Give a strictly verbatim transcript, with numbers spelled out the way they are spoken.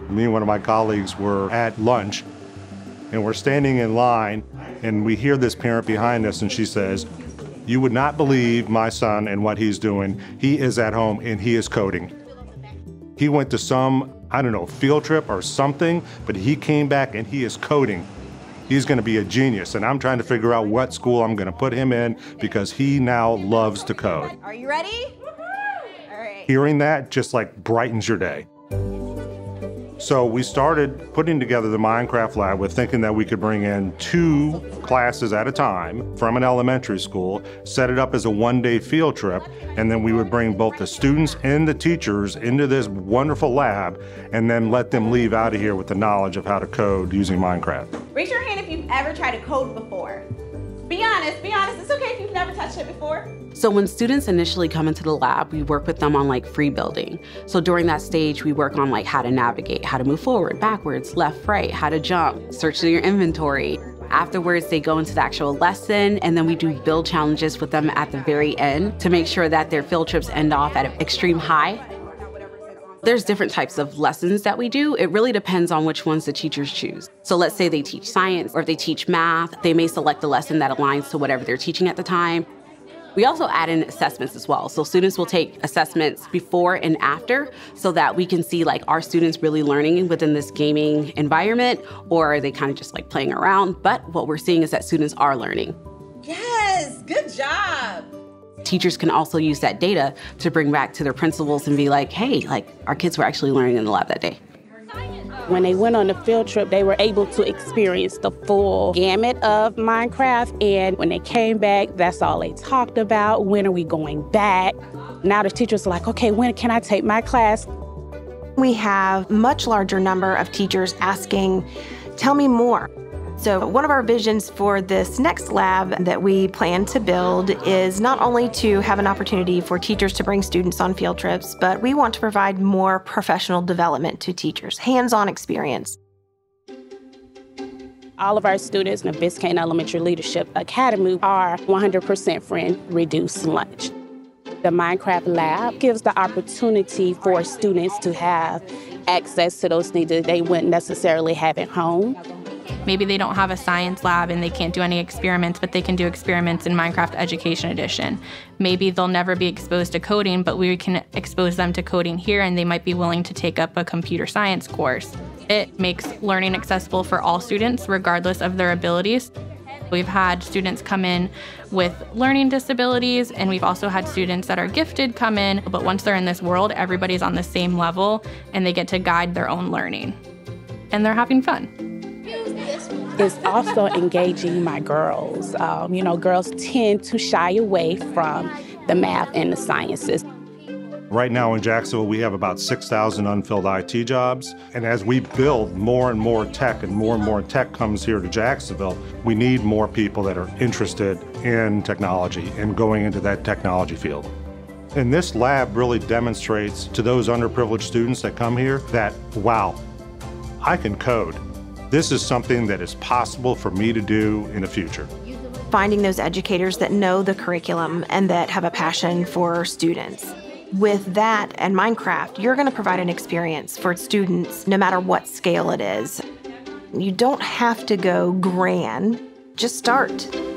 Me and one of my colleagues were at lunch, and we're standing in line, and we hear this parent behind us, and she says, "You would not believe my son and what he's doing. He is at home and he is coding." He went to some, I don't know, field trip or something, but he came back and he is coding. He's gonna be a genius, and I'm trying to figure out what school I'm gonna put him in because he now loves to code. Are you ready? All right. Hearing that just like brightens your day. So we started putting together the Minecraft lab with thinking that we could bring in two classes at a time from an elementary school, set it up as a one-day field trip, and then we would bring both the students and the teachers into this wonderful lab and then let them leave out of here with the knowledge of how to code using Minecraft. Raise your hand if you've ever tried to code before. Be honest, be honest, it's okay if you've never touched it before. So when students initially come into the lab, we work with them on like free building. So during that stage, we work on like how to navigate, how to move forward, backwards, left, right, how to jump, search through your inventory. Afterwards, they go into the actual lesson, and then we do build challenges with them at the very end to make sure that their field trips end off at an extreme high. There's different types of lessons that we do. It really depends on which ones the teachers choose. So let's say they teach science or if they teach math, they may select a lesson that aligns to whatever they're teaching at the time. We also add in assessments as well. So students will take assessments before and after so that we can see like, are students really learning within this gaming environment, or are they kind of just like playing around? But what we're seeing is that students are learning. Yes, good job. Teachers can also use that data to bring back to their principals and be like, hey, like our kids were actually learning in the lab that day. When they went on the field trip, they were able to experience the full gamut of Minecraft. And when they came back, that's all they talked about. When are we going back? Now the teachers are like, okay, when can I take my class? We have a much larger number of teachers asking, tell me more. So one of our visions for this next lab that we plan to build is not only to have an opportunity for teachers to bring students on field trips, but we want to provide more professional development to teachers, hands-on experience. All of our students in the Biscayne Elementary Leadership Academy are one hundred percent free reduced lunch. The Minecraft lab gives the opportunity for students to have access to those things that they wouldn't necessarily have at home. Maybe they don't have a science lab and they can't do any experiments, but they can do experiments in Minecraft Education Edition. Maybe they'll never be exposed to coding, but we can expose them to coding here and they might be willing to take up a computer science course. It makes learning accessible for all students, regardless of their abilities. We've had students come in with learning disabilities, and we've also had students that are gifted come in, but once they're in this world, everybody's on the same level and they get to guide their own learning. And they're having fun. It's also engaging my girls. Um, you know, girls tend to shy away from the math and the sciences. Right now in Jacksonville, we have about six thousand unfilled I T jobs. And as we build more and more tech and more and more tech comes here to Jacksonville, we need more people that are interested in technology and going into that technology field. And this lab really demonstrates to those underprivileged students that come here that, wow, I can code. This is something that is possible for me to do in the future. Finding those educators that know the curriculum and that have a passion for students. With that and Minecraft, you're going to provide an experience for students no matter what scale it is. You don't have to go grand, just start.